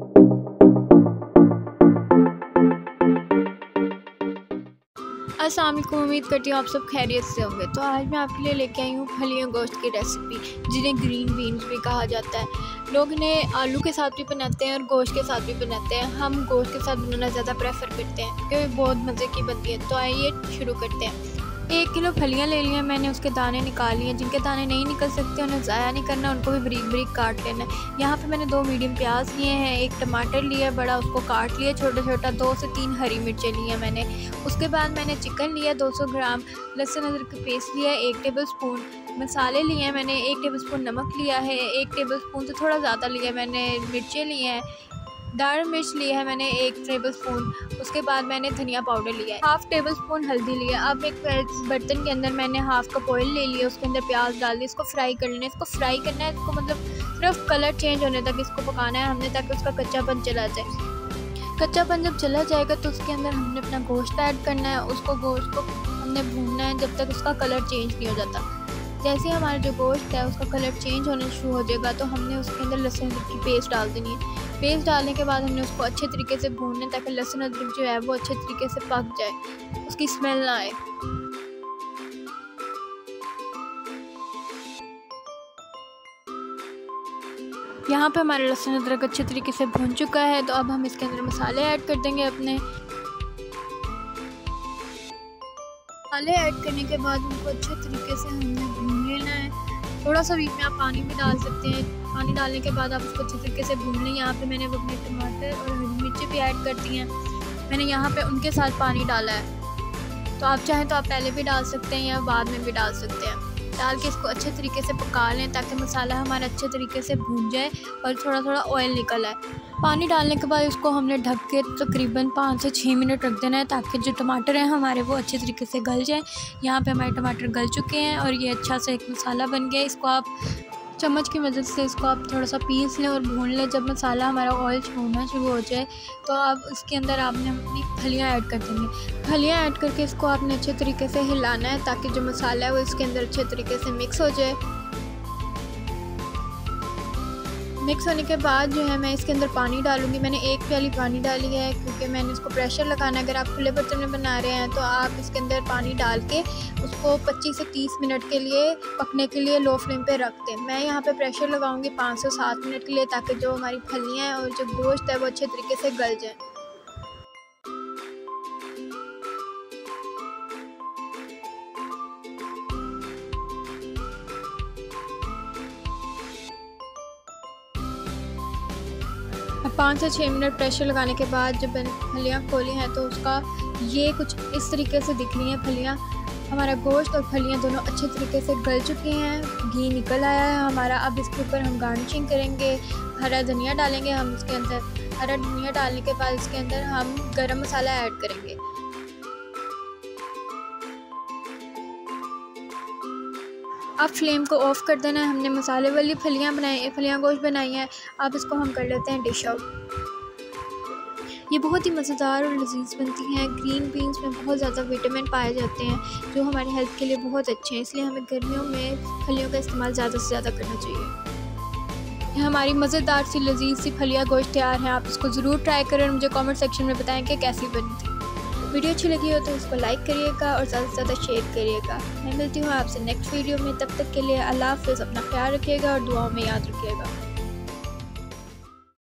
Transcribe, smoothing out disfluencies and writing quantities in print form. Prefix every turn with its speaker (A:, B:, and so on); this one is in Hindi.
A: अस्सलाम वालेकुम, उम्मीद करती हूँ आप सब खैरियत से होंगे। तो आज मैं आपके लिए लेके आई हूँ फलियों गोश्त की रेसिपी, जिन्हें ग्रीन बीन्स भी कहा जाता है। लोग इन्हें आलू के साथ भी बनाते हैं और गोश्त के साथ भी बनाते हैं। हम गोश्त के साथ बनाना ज़्यादा प्रेफर करते हैं क्योंकि बहुत मज़े की बनती है। तो आइए शुरू करते हैं। 1 किलो फलियाँ ले लिया मैंने, उसके दाने निकाल लिए। जिनके दाने नहीं निकल सकते उन्हें ज़ाया नहीं करना, उनको भी बारीक बारीक काट लेना है। यहाँ पे मैंने 2 मीडियम प्याज लिए हैं, 1 टमाटर लिया बड़ा, उसको काट लिया छोटा छोटा, 2 से 3 हरी मिर्चें ली हैं मैंने। उसके बाद मैंने चिकन लिया, 200 ग्राम लहसुन अदरक का पेस्ट लिया, 1 टेबल स्पून मसाले लिए हैं मैंने, 1 टेबल स्पून नमक लिया है, 1 टेबल स्पून से थोड़ा ज़्यादा लिया मैंने मिर्चें लिए हैं, दार मिर्च लिया है मैंने 1 टेबल स्पून। उसके बाद मैंने धनिया पाउडर लिया है, 1/2 टेबल स्पून हल्दी लिया। अब एक बर्तन के अंदर मैंने 1/2 कप ऑयल ले लिया, उसके अंदर प्याज डाल दिया, इसको फ्राई कर लेना है। इसको फ्राई करना है, इसको मतलब सिर्फ कलर चेंज होने तक इसको पकाना है हमने, ताकि उसका कच्चापन चला जाए। कच्चापन जब चला जाएगा तो उसके अंदर हमने अपना गोश्त ऐड करना है। उसको गोश्त को हमने भूनना है जब तक उसका कलर चेंज नहीं हो जाता। जैसे ही हमारा जो गोश्त है उसका कलर चेंज होना शुरू हो जाएगा तो हमने उसके अंदर लहसुन अदरक की पेस्ट डाल देनी है। पेस्ट डालने के बाद हमने उसको अच्छे तरीके से भूनना है ताकि लहसुन अदरक जो है वो अच्छे तरीके से पक जाए, उसकी स्मेल ना आए। यहाँ पे हमारा लहसुन अदरक अच्छे तरीके से भून चुका है, तो अब हम इसके अंदर मसाले ऐड कर देंगे अपने। मसाले ऐड करने के बाद उनको अच्छे तरीके से हमने भून लेना है। थोड़ा सा बीच में आप पानी भी डाल सकते हैं। पानी डालने के बाद आप उसको अच्छे तरीके से भून लें। यहाँ पे मैंने अपने टमाटर और हरी मिर्ची भी ऐड कर दी हैं। मैंने यहाँ पे उनके साथ पानी डाला है, तो आप चाहें तो आप पहले भी डाल सकते हैं या बाद में भी डाल सकते हैं। डाल के इसको अच्छे तरीके से पका लें ताकि मसाला हमारा अच्छे तरीके से भून जाए और थोड़ा थोड़ा ऑयल निकल आए। पानी डालने के बाद इसको हमने ढक के तकरीबन 5 से 6 मिनट रख देना है ताकि जो टमाटर हैं हमारे वो अच्छे तरीके से गल जाएं। यहाँ पे हमारे टमाटर गल चुके हैं और ये अच्छा सा एक मसाला बन गया। इसको आप चम्मच की मदद से इसको आप थोड़ा सा पीस लें और भून लें। जब मसाला हमारा ऑयल छोड़ना शुरू हो जाए तो अब इसके अंदर आपने अपनी फलियाँ ऐड कर देंगे। फलियाँ ऐड करके इसको आपने अच्छे तरीके से हिलाना है ताकि जो मसाला है वो इसके अंदर अच्छे तरीके से मिक्स हो जाए। मिक्स होने के बाद जो है मैं इसके अंदर पानी डालूँगी। मैंने 1 प्याली पानी डाली है क्योंकि मैंने इसको प्रेशर लगाना है। अगर आप खुले बर्तन में बना रहे हैं तो आप इसके अंदर पानी डाल के उसको 25 से 30 मिनट के लिए पकने के लिए लो फ्लेम पे रख दें। मैं यहाँ पे प्रेशर लगाऊंगी 5 से 7 मिनट के लिए ताकि जो हमारी फलियाँ हैं और जो गोश्त है वो अच्छे तरीके से गल जाए। अब 5 से 6 मिनट प्रेशर लगाने के बाद जब मैंने फलियाँ खोली हैं तो उसका ये कुछ इस तरीके से दिख रही हैं फलियाँ। हमारा गोश्त और फलियाँ दोनों अच्छे तरीके से गल चुकी हैं, घी निकल आया है हमारा। अब इसके ऊपर हम गार्निशिंग करेंगे, हरा धनिया डालेंगे हम इसके अंदर। हरा धनिया डालने के बाद इसके अंदर हम गरम मसाला ऐड करेंगे। अब फ्लेम को ऑफ़ कर देना है। हमने मसाले वाली फलियाँ गोश्त बनाई हैं। अब इसको हम कर लेते हैं डिश आउट। ये बहुत ही मज़ेदार और लजीज बनती हैं। ग्रीन बीन्स में बहुत ज़्यादा विटामिन पाए जाते हैं जो हमारी हेल्थ के लिए बहुत अच्छे हैं, इसलिए हमें गर्मियों में फलियों का इस्तेमाल ज़्यादा से ज़्यादा करना चाहिए। ये हमारी मज़ेदार सी लजीज सी फलियाँ गोश्त तैयार हैं। आप इसको ज़रूर ट्राई करें और मुझे कमेंट सेक्शन में बताएं कि कैसी बनी थी। वीडियो अच्छी लगी हो तो इसको लाइक करिएगा और ज़्यादा से ज़्यादा शेयर करिएगा। मैं मिलती हूँ आपसे नेक्स्ट वीडियो में, तब तक के लिए अल्लाह हाफ़िज़। अपना ख्याल रखिएगा और दुआओं में याद रखिएगा।